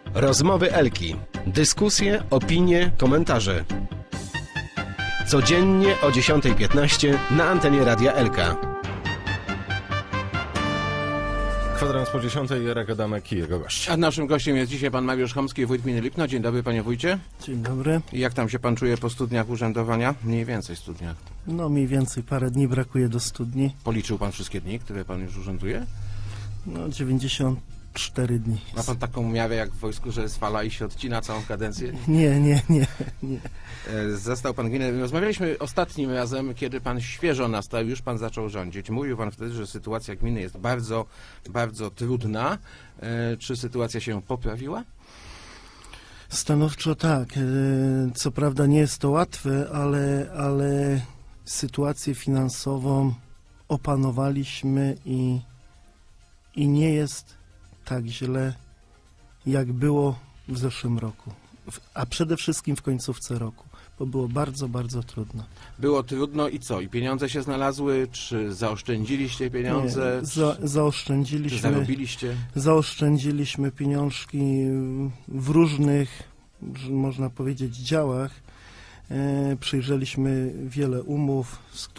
Rozmowy Elki. Dyskusje, opinie, komentarze. Codziennie o 10:15 na antenie Radia Elka. Kwadrans po 10:00, Jarek Adamek i jego gość. A naszym gościem jest dzisiaj pan Mariusz Chomski, wójt gminy Lipno. Dzień dobry, panie wójcie. Dzień dobry. I jak tam się pan czuje po studniach urzędowania? Mniej więcej studniach. No mniej więcej parę dni brakuje do studni. Policzył pan wszystkie dni, które pan już urzęduje? No 94 dni. Ma pan taką miarę jak w wojsku, że jest fala i się odcina całą kadencję? Nie. Zastał pan gminę. Rozmawialiśmy ostatnim razem, kiedy pan świeżo nastał, już pan zaczął rządzić. Mówił pan wtedy, że sytuacja gminy jest bardzo, bardzo trudna. Czy sytuacja się poprawiła? Stanowczo tak. Co prawda nie jest to łatwe, ale sytuację finansową opanowaliśmy i nie jest tak źle, jak było w zeszłym roku. A przede wszystkim w końcówce roku, bo było bardzo, bardzo trudno. Było trudno i co? I pieniądze się znalazły? Czy zaoszczędziliście pieniądze? Zaoszczędziliśmy. Czy zarobiliście? Zaoszczędziliśmy pieniążki w różnych, można powiedzieć, działach. Przyjrzeliśmy wiele umów,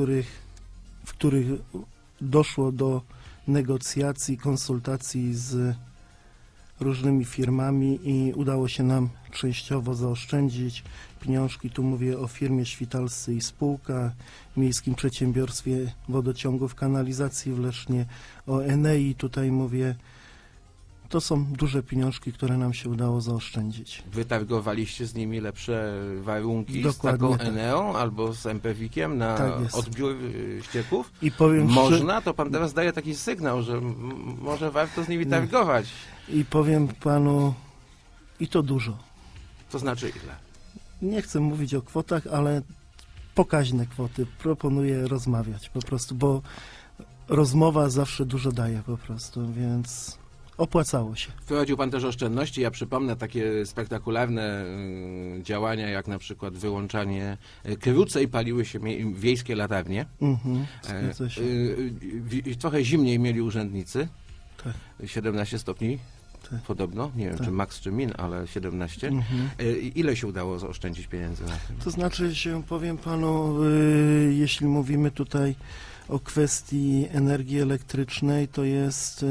w których doszło do negocjacji, konsultacji z różnymi firmami i udało się nam częściowo zaoszczędzić pieniążki. Tu mówię o firmie Świtalscy i Spółka, Miejskim Przedsiębiorstwie Wodociągów Kanalizacji w Lesznie, o Enei tutaj mówię. To są duże pieniążki, które nam się udało zaoszczędzić. Wytargowaliście z nimi lepsze warunki Dokładnie z taką tak. Eneą albo z MPWikiem na odbiór ścieków? I powiem Można? To pan teraz daje taki sygnał, że może warto z nimi targować. I powiem panu, i to dużo. To znaczy ile? Nie chcę mówić o kwotach, ale pokaźne kwoty. Proponuję rozmawiać po prostu, bo rozmowa zawsze dużo daje po prostu, więc opłacało się. Wprowadził pan też oszczędności. Ja przypomnę takie spektakularne działania, jak na przykład wyłączanie. Krócej paliły się wiejskie latarnie. Zgadza się. Trochę zimniej mieli urzędnicy. Tak. 17 stopni. Tak. Podobno, nie wiem czy max czy min, ale 17. Ile się udało zaoszczędzić pieniędzy na tym? To znaczy się, powiem panu, jeśli mówimy tutaj o kwestii energii elektrycznej, to jest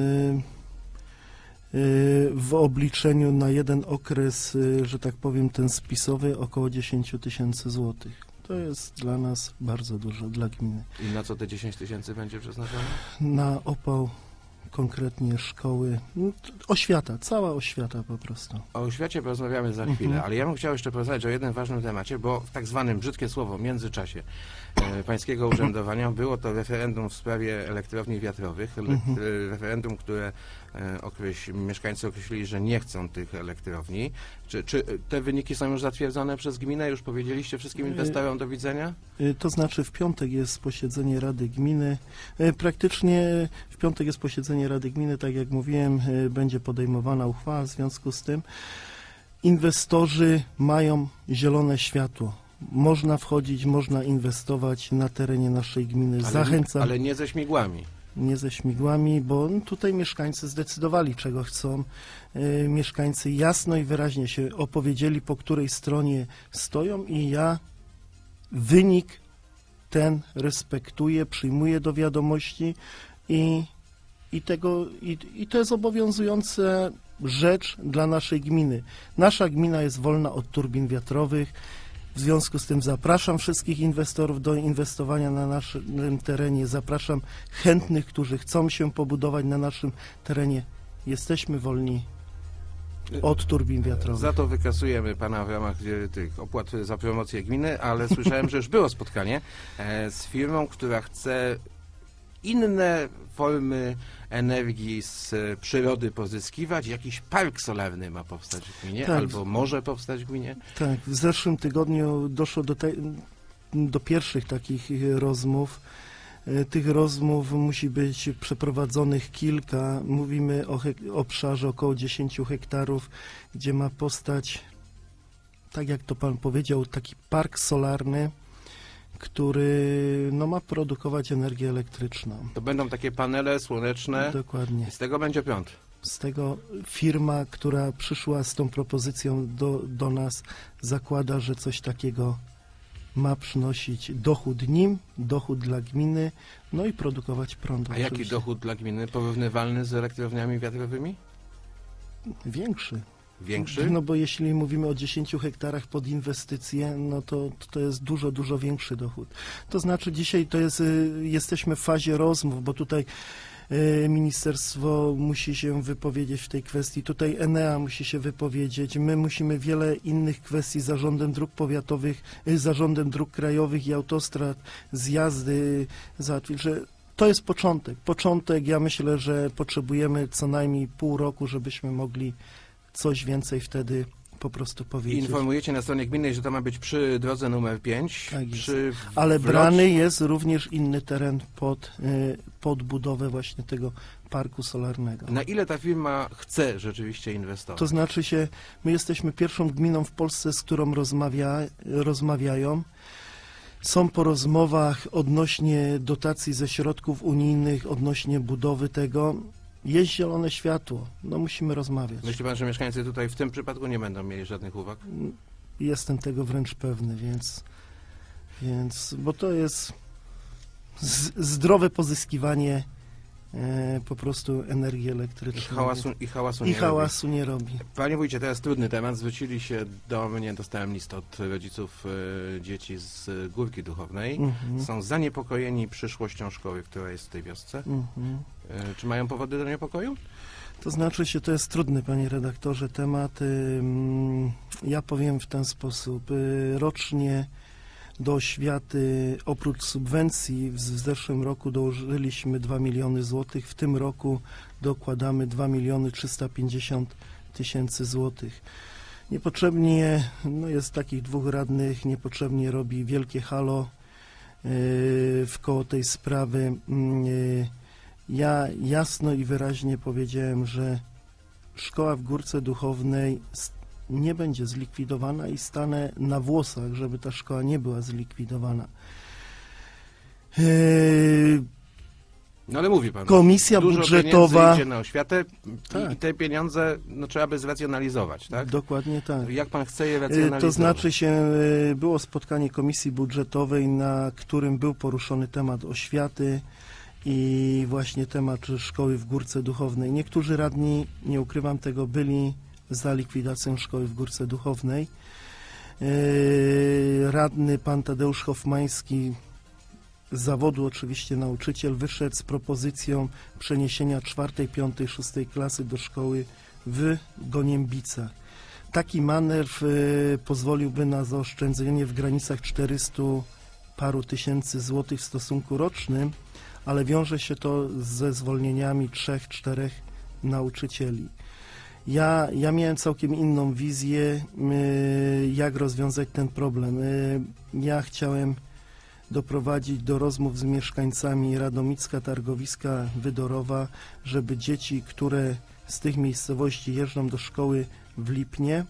w obliczeniu na jeden okres, że tak powiem, ten spisowy, około 10 000 złotych. To jest dla nas bardzo dużo, dla gminy. I na co te 10 000 będzie przeznaczone? Na opał, konkretnie szkoły, oświata, cała oświata po prostu. O oświacie porozmawiamy za chwilę, ale ja bym chciał jeszcze porozmawiać o jednym ważnym temacie, bo w tak zwanym, brzydkie słowo, międzyczasie pańskiego urzędowania było to referendum w sprawie elektrowni wiatrowych, referendum, które mieszkańcy określili, że nie chcą tych elektrowni. Czy te wyniki są już zatwierdzone przez gminę? Już powiedzieliście wszystkim inwestorom do widzenia? To znaczy w piątek jest posiedzenie Rady Gminy. Praktycznie w piątek jest posiedzenie Rady Gminy, tak jak mówiłem, będzie podejmowana uchwała w związku z tym. Inwestorzy mają zielone światło. Można wchodzić, można inwestować na terenie naszej gminy. Zachęcam. Ale nie ze śmigłami. Nie ze śmigłami, bo tutaj mieszkańcy zdecydowali, czego chcą. Mieszkańcy jasno i wyraźnie się opowiedzieli, po której stronie stoją i ja wynik ten respektuję, przyjmuję do wiadomości i to jest obowiązująca rzecz dla naszej gminy. Nasza gmina jest wolna od turbin wiatrowych. W związku z tym zapraszam wszystkich inwestorów do inwestowania na naszym terenie. Zapraszam chętnych, którzy chcą się pobudować na naszym terenie. Jesteśmy wolni od turbin wiatrowych. Za to wykasujemy pana w ramach tych opłat za promocję gminy, ale słyszałem, że już było spotkanie z firmą, która chce inne formy energii z przyrody pozyskiwać. Jakiś park solarny ma powstać w gminie, tak, albo może powstać w gminie. Tak, w zeszłym tygodniu doszło do pierwszych takich rozmów. Tych rozmów musi być przeprowadzonych kilka. Mówimy o obszarze około 10 hektarów, gdzie ma powstać, tak jak to pan powiedział, taki park solarny, który ma produkować energię elektryczną. To będą takie panele słoneczne. Dokładnie. I z tego będzie prąd. Z tego firma, która przyszła z tą propozycją do nas, zakłada, że coś takiego ma przynosić dochód nim, dochód dla gminy, no i produkować prąd. A jaki oczywiście. dochód dla gminy porównywalny z elektrowniami wiatrowymi? Większy. Większy? No bo jeśli mówimy o 10 hektarach pod inwestycje, no to jest dużo, dużo większy dochód. To znaczy dzisiaj to jest, jesteśmy w fazie rozmów, bo tutaj ministerstwo musi się wypowiedzieć w tej kwestii, tutaj Enea musi się wypowiedzieć, my musimy wiele innych kwestii, zarządem dróg powiatowych, zarządem dróg krajowych i autostrad, zjazdy załatwić, że to jest początek, ja myślę, że potrzebujemy co najmniej pół roku, żebyśmy mogli coś więcej wtedy po prostu powiedzieć. Informujecie na stronie gminnej, że to ma być przy drodze numer 5. Tak jest. Przy Ale brany jest również inny teren pod budowę właśnie tego parku solarnego. Na ile ta firma chce rzeczywiście inwestować? To znaczy się, my jesteśmy pierwszą gminą w Polsce, z którą rozmawiają. Są po rozmowach odnośnie dotacji ze środków unijnych, odnośnie budowy tego. Jest zielone światło, no musimy rozmawiać. Myśli pan, że mieszkańcy tutaj w tym przypadku nie będą mieli żadnych uwag? Jestem tego wręcz pewny, więc bo to jest zdrowe pozyskiwanie po prostu energii elektrycznej. I Hałasu nie robi. Panie wójcie, teraz trudny temat. Zwrócili się do mnie, dostałem list od rodziców dzieci z Górki Duchownej. Są zaniepokojeni przyszłością szkoły, która jest w tej wiosce. Czy mają powody do niepokoju? To znaczy się, to jest trudny, panie redaktorze, temat. Ja powiem w ten sposób. Rocznie do oświaty, oprócz subwencji, w zeszłym roku dołożyliśmy 2 miliony złotych, w tym roku dokładamy 2 miliony 350 tysięcy złotych. Niepotrzebnie, no jest takich dwóch radnych, niepotrzebnie robi wielkie halo wkoło tej sprawy. Ja jasno i wyraźnie powiedziałem, że szkoła w Górce Duchownej nie będzie zlikwidowana i stanę na włosach, żeby ta szkoła nie była zlikwidowana. No ale mówi pan, Komisja dużo budżetowa pieniędzy idzie na oświatę Tak. i te pieniądze trzeba by zracjonalizować, tak? Dokładnie tak. Jak pan chce je racjonalizować? To znaczy się, było spotkanie Komisji Budżetowej, na którym był poruszony temat oświaty i właśnie temat szkoły w Górce Duchownej. Niektórzy radni, nie ukrywam tego, byli za likwidacją szkoły w Górce Duchownej. Radny pan Tadeusz Hofmański, z zawodu oczywiście nauczyciel, wyszedł z propozycją przeniesienia 4., 5., 6. klasy do szkoły w Goniembicach. Taki manewr pozwoliłby na zaoszczędzenie w granicach 400 paru tysięcy złotych w stosunku rocznym, ale wiąże się to ze zwolnieniami 3-4 nauczycieli. Ja miałem całkiem inną wizję, jak rozwiązać ten problem. Ja chciałem doprowadzić do rozmów z mieszkańcami Radomicka, Targowiska, Wydorowa, żeby dzieci, które z tych miejscowości jeżdżą do szkoły w Lipnie,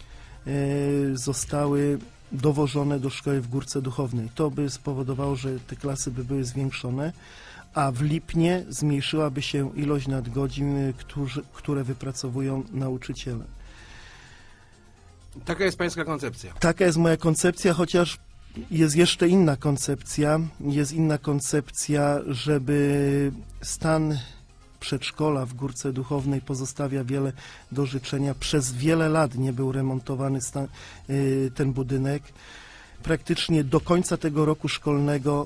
zostały dowożone do szkoły w Górce Duchownej. To by spowodowało, że te klasy by były zwiększone, a w Lipnie zmniejszyłaby się ilość nadgodzin, które wypracowują nauczyciele. Taka jest pańska koncepcja. Taka jest moja koncepcja, chociaż jest jeszcze inna koncepcja. Jest inna koncepcja, żeby stan przedszkola w Górce Duchownej pozostawia wiele do życzenia. Przez wiele lat nie był remontowany ten budynek. Praktycznie do końca tego roku szkolnego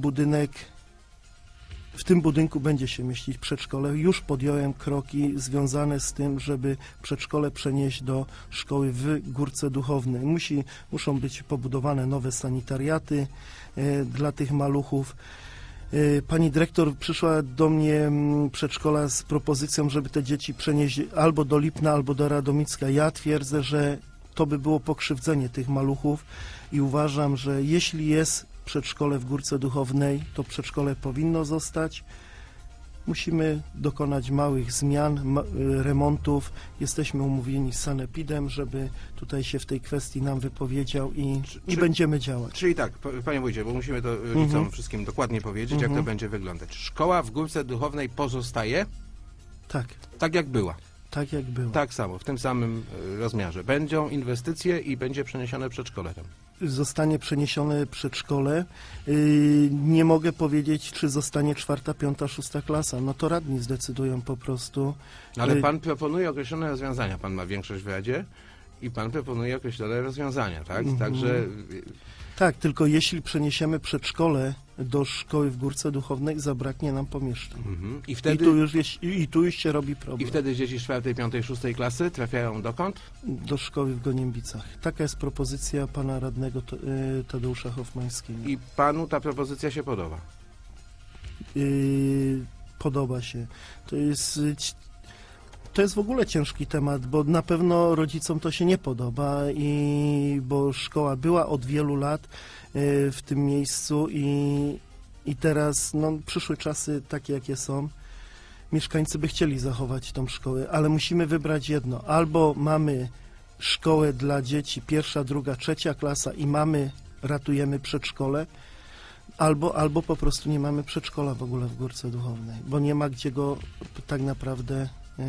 w tym budynku będzie się mieścić przedszkole. Już podjąłem kroki związane z tym, żeby przedszkole przenieść do szkoły w Górce Duchownej. Muszą być pobudowane nowe sanitariaty dla tych maluchów. Pani dyrektor przyszła do mnie przedszkola z propozycją, żeby te dzieci przenieść albo do Lipna, albo do Radomicka. Ja twierdzę, że to by było pokrzywdzenie tych maluchów i uważam, że jeśli jest przedszkole w Górce Duchownej, to przedszkole powinno zostać. Musimy dokonać małych zmian, remontów. Jesteśmy umówieni z Sanepidem, żeby tutaj się w tej kwestii nam wypowiedział i będziemy działać. Czyli tak, panie wójcie, bo musimy to rodzicom wszystkim dokładnie powiedzieć, jak to będzie wyglądać. Szkoła w Górce Duchownej pozostaje? Tak, Tak jak była. tak jak było. Tak samo, w tym samym rozmiarze. Będą inwestycje i będzie przeniesione przedszkole tam. Zostanie przeniesione przedszkole. Nie mogę powiedzieć, czy zostanie 4., 5., 6. klasa. No to radni zdecydują po prostu. Ale pan proponuje określone rozwiązania. Pan ma większość w Radzie i pan proponuje określone rozwiązania, tak? Także Tak, tylko jeśli przeniesiemy przedszkole do szkoły w Górce Duchownej, zabraknie nam pomieszczeń. I I wtedy, tu już się robi problem. i wtedy dzieci 4., 5., 6. klasy trafiają dokąd? Do szkoły w Goniembicach. Taka jest propozycja pana radnego Tadeusza Hoffmańskiego. I panu ta propozycja się podoba. Podoba się. To jest w ogóle ciężki temat, bo na pewno rodzicom to się nie podoba, bo szkoła była od wielu lat w tym miejscu i teraz no, przyszły czasy takie, jakie są. Mieszkańcy by chcieli zachować tą szkołę, ale musimy wybrać jedno. Albo mamy szkołę dla dzieci 1., 2., 3. klasa i ratujemy przedszkole, albo po prostu nie mamy przedszkola w ogóle w Górce Duchownej, bo nie ma gdzie go tak naprawdę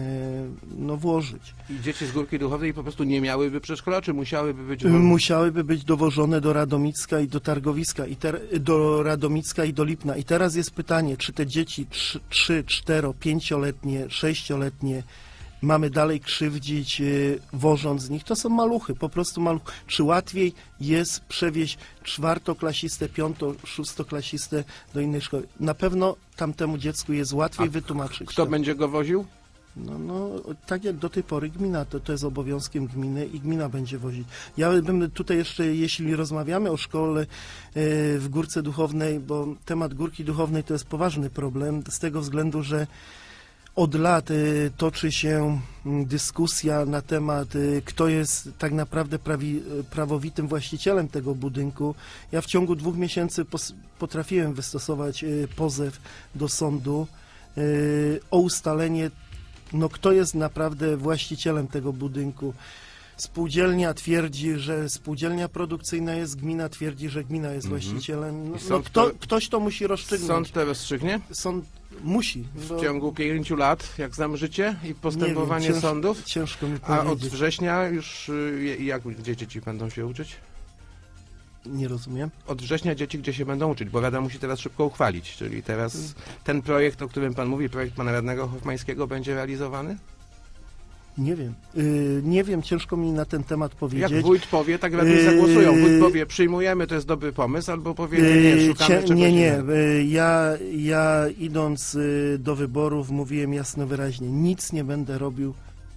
włożyć. I dzieci z Górki Duchownej po prostu nie miałyby przedszkola, czy musiałyby być... Musiałyby być dowożone do Radomicka i do Targowiska, do Radomicka i do Lipna. I teraz jest pytanie, czy te dzieci 3, 4, 5-letnie, 6-letnie mamy dalej krzywdzić, wożąc z nich? To są maluchy, po prostu maluchy. Czy łatwiej jest przewieźć 4-klasistę, 5-, 6-klasistę do innej szkoły? Na pewno tamtemu dziecku jest łatwiej wytłumaczyć. Kto będzie go woził? No, tak jak do tej pory gmina, to jest obowiązkiem gminy i gmina będzie wozić. Ja bym tutaj jeszcze, jeśli rozmawiamy o szkole w Górce Duchownej, bo temat Górki Duchownej to jest poważny problem, z tego względu, że od lat toczy się dyskusja na temat, kto jest tak naprawdę prawowitym właścicielem tego budynku. Ja w ciągu 2 miesięcy potrafiłem wystosować pozew do sądu o ustalenie, kto jest naprawdę właścicielem tego budynku. Spółdzielnia twierdzi, że spółdzielnia produkcyjna jest, gmina twierdzi, że gmina jest właścicielem. Ktoś to musi rozstrzygnąć. Sąd to rozstrzygnie? Sąd musi. W ciągu 5 lat, jak znam życie i postępowanie sądów? Ciężko mi A powiedzieć. od września już gdzie dzieci będą się uczyć? Nie rozumiem. Od września dzieci gdzie się będą uczyć, bo Rada musi teraz szybko uchwalić, czyli teraz ten projekt, o którym pan mówi, projekt pana radnego Hoffmańskiego, będzie realizowany? Nie wiem. Nie wiem, ciężko mi na ten temat powiedzieć. Jak wójt powie, tak radni zagłosują. Wójt powie, przyjmujemy, to jest dobry pomysł, albo powie, nie, szukamy czegoś Nie. innego. Ja idąc do wyborów mówiłem jasno wyraźnie, nic nie będę robił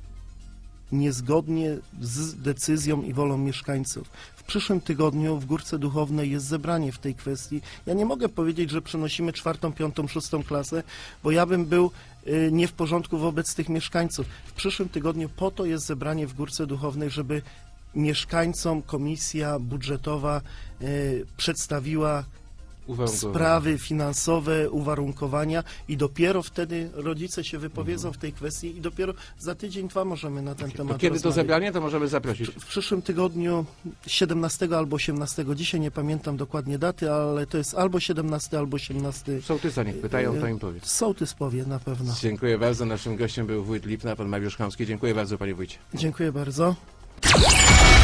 niezgodnie z decyzją i wolą mieszkańców. W przyszłym tygodniu w Górce Duchownej jest zebranie w tej kwestii. Ja nie mogę powiedzieć, że przenosimy 4., 5., 6. klasę, bo ja bym był nie w porządku wobec tych mieszkańców. W przyszłym tygodniu po to jest zebranie w Górce Duchownej, żeby mieszkańcom komisja budżetowa przedstawiła sprawy finansowe, uwarunkowania i dopiero wtedy rodzice się wypowiedzą w tej kwestii i dopiero za tydzień, 2 możemy na ten temat Kiedy rozmawiać. to zebranie, to możemy zaprosić. W przyszłym tygodniu 17 albo 18, dzisiaj nie pamiętam dokładnie daty, ale to jest albo 17, albo 18. Sołtysa niech pytają, to im powiedz. Sołtys powie na pewno. Dziękuję bardzo. Naszym gościem był wójt Lipna, pan Mariusz Chamski. Dziękuję bardzo, panie wójcie. Dziękuję bardzo.